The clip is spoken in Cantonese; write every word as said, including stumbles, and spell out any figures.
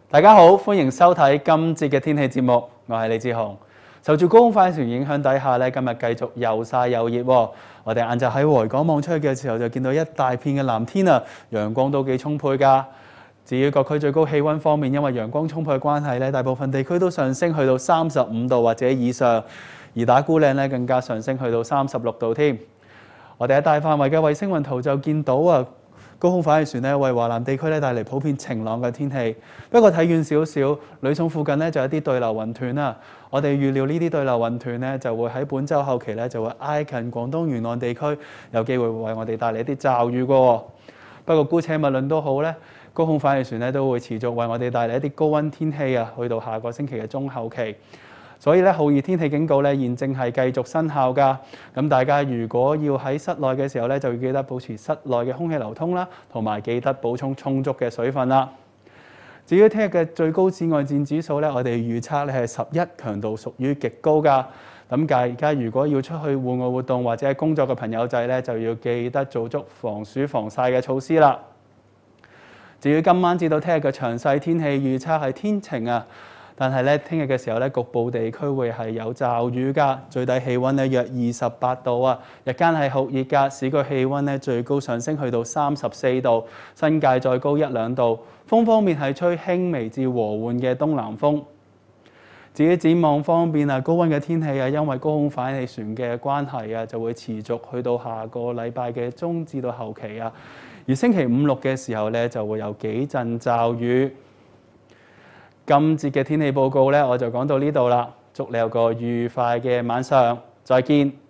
大家好，歡迎收睇今節嘅天氣節目，我係李志雄。受住高空反氣旋影響底下咧，今日繼續又曬又熱喎。我哋晏晝喺維港望出去嘅時候，就見到一大片嘅藍天啊，陽光都幾充沛㗎。至於各區最高氣温方面，因為陽光充沛嘅關係咧，大部分地區都上升去到三十五度或者以上，而打鼓嶺咧更加上升去到三十六度添。我哋喺大範圍嘅衛星雲圖就見到啊，高空反氣旋咧為華南地區咧帶嚟普遍晴朗嘅天氣。不過睇遠少少，呂宋附近咧就有啲對流雲團啦。我哋預料呢啲對流雲團咧就會喺本週後期咧就會挨近廣東沿岸地區，有機會為我哋帶嚟一啲驟雨嘅。不過姑且勿論都好咧，高空反氣旋咧都會持續為我哋帶嚟一啲高溫天氣啊，去到下個星期嘅中後期。所以咧，酷熱天氣警告咧現正係繼續生效㗎。咁大家如果要喺室內嘅時候咧，就要記得保持室內嘅空氣流通啦，同埋記得補充充足嘅水分啦。至於聽日嘅最高紫外線指數咧，我哋預測咧係十一，強度屬於極高㗎。咁大家如果要出去戶外活動或者係工作嘅朋友仔咧，就要記得做足防暑防曬嘅措施啦。至於今晚至到聽日嘅詳細天氣預測係天晴啊。但係咧，聽日嘅時候咧，局部地區會係有驟雨㗎。最低氣温咧約二十八度啊，日間係酷熱㗎。市區氣温咧最高上升去到三十四度，新界再高一兩度。風方面係吹輕微至和緩嘅東南風。至於展望方面啊，高温嘅天氣啊，因為高空反氣旋嘅關係啊，就會持續去到下個禮拜嘅中至到後期啊。而星期五六嘅時候咧，就會有幾陣驟雨。今節嘅天氣報告咧，我就講到呢度啦。祝你有個愉快嘅晚上，再見。